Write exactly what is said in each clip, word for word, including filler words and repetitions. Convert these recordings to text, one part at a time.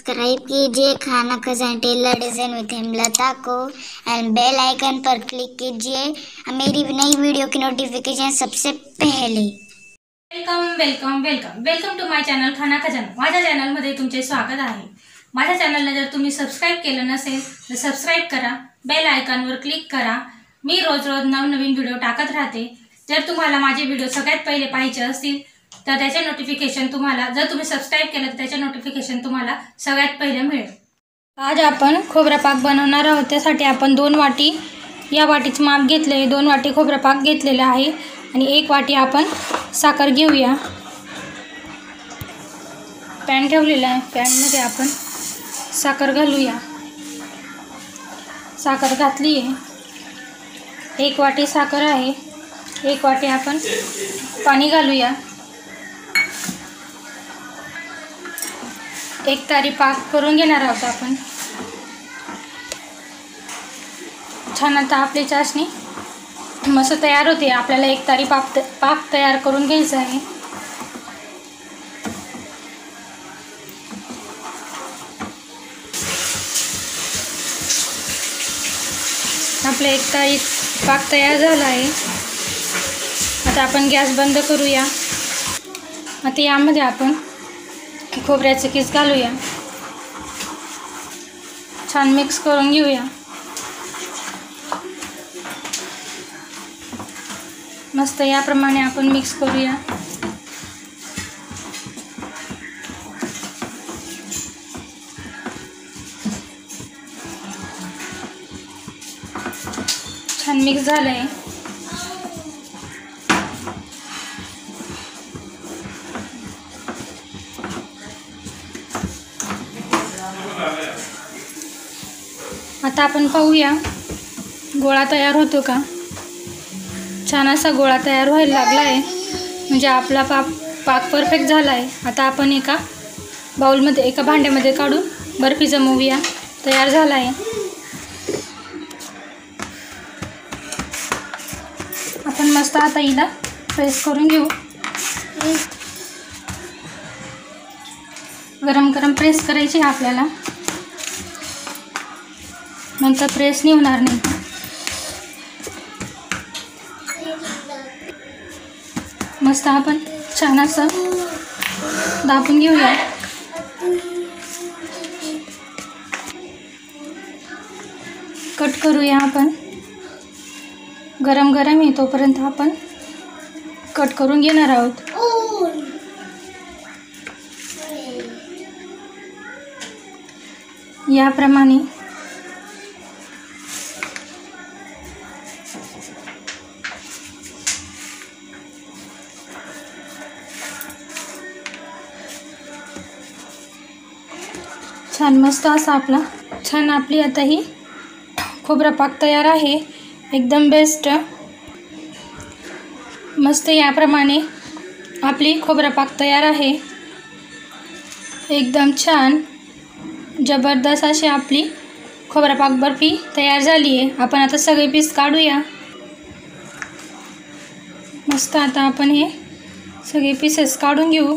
Subscribe कीजिए खाना खजाना टेलर डिज़ाइन विद हेमलता को एंड बेल आइकन पर क्लिक कीजिए मेरी नई वीडियो की नोटिफिकेशन सबसे पहले। Welcome welcome welcome welcome to my channel Khana Khazana. माझ्या चॅनलमध्ये तुमचे स्वागत आहे। माझ्या चॅनलला जर तुम्ही सबस्क्राइब केलं नसेल तर सबस्क्राइब करा, बेल आयकॉनवर क्लिक करा। मी रोज रोज नवनवीन व्हिडिओ टाकत राहते। जर तुम्हाला माझे व्हिडिओ सगळ्यात पहिले पाहायचे असतील तर त्याचे नोटिफिकेशन तुम्हाला, जर तुम्ही सबस्क्राइब केलं तर त्याचे नोटिफिकेशन तुम्हाला सगळ्यात पहिले मिळेल। आज आपण खोबरा पाक बनवणार आहोत। त्यासाठी आपण दोन वाटी या वाटीचं माप घेतले, दोन वाटी खोबरा पाक घेतलेला आहे आणि एक वाटी आपण साखर घेऊया। पॅन ठेवलेला आहे, पॅनमध्ये आपण साखर घालूया। साखर घातली आहे, एक वाटी साखर आहे, एक वाटी आपण पाणी घालूया। एक तारी पाक करून घेणार आहोत आपण। छान आता आपली चाशणी मस्त तयार होते। आपल्याला एक तारी पाक पाक तयार करून घ्यायचा आहे। आपला एक तारी पाक तयार झाला आहे। आता आपण गॅस बंद करूया। आता यामध्ये आपण खोबऱ्याचे किस घालूया, छान मिक्स करून घेऊया। मस्त याप्रमाणे आपण मिक्स करूया। छान मिक्स झालंय। आता आपण पाहूया गोळा तयार होतो का। छान असा गोळा तयार व्हायला लागला आहे, म्हणजे आपला पाक पाक परफेक्ट झाला आहे। आता आपण एका बाउलमध्ये, एका भांड्यामध्ये काढून बर्फी जमवूया। तयार झाला आहे। आपण मस्त आता हिला प्रेस करून घेऊ। गरम गरम प्रेस करायची आपल्याला, नंतर प्रेस नाही होणार नाही। मस्त आपण छान असं दाबून घेऊया। कट करूया आपण। गरम गरम आहे तोपर्यंत आपण कट करून घेणार आहोत। याप्रमाणे छान मस्त असा आपला छान आपली आता ही खोबरा पाक तयार आहे, एकदम बेस्ट। मस्त याप्रमाणे आपली खोबरा पाक तयार आहे, एकदम छान जबरदस्त अशी आपली खोबरा पाक बर्फी तयार झाली आहे। आपण आता सगळे पीस काढूया। मस्त आता आपण हे सगळे पीसेस काढून घेऊ।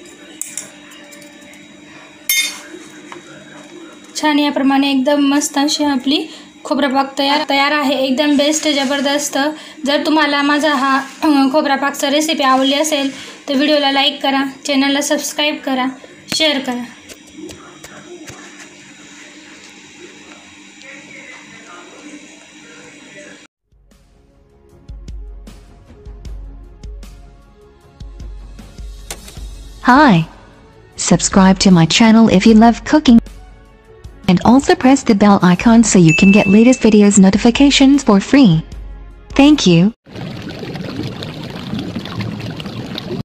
छान याप्रमाणे एकदम मस्त अशी आपली खोबरा पाक तयार तयार आहे, एकदम बेस्ट जबरदस्त। जर तुम्हाला माझा हा खोबरा पाकचा रेसिपी आवडली असेल तर व्हिडिओला लाईक करा, चॅनलला सबस्क्राईब करा, शेअर करा। Hi. Subscribe to my channel if you love cooking. And also press the bell icon so you can get latest videos notifications for free. Thank you.